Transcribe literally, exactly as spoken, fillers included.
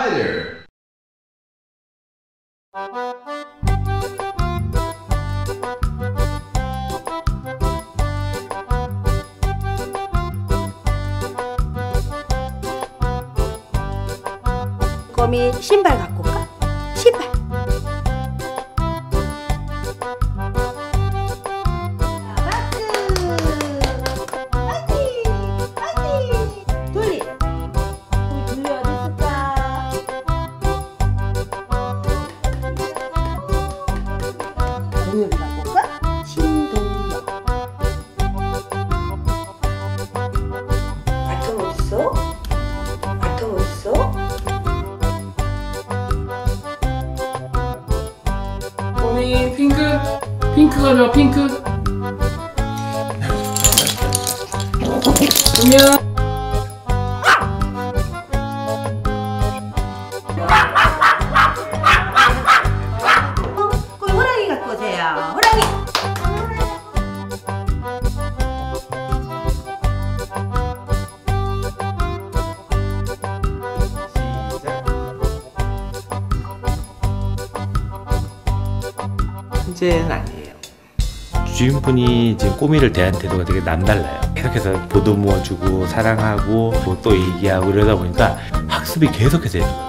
Hi there. 꼬미 신발 갖고 올까? 신발. 동엽이 갖고 올까? 신동엽. 바통 어딨어? 바통 어딨어? 꼬미 핑크 핑크 가져와 핑크. 그러면 꼬미 호랑이 갖고 오세요. 호랑이. 문제는 아니에요. 주인분이 지금 꼬미를 대한 태도가 되게 남달라요. 계속해서 보듬어 주고 사랑하고 뭐 또 얘기하고 이러다 보니까 학습이 계속해서 해줘요.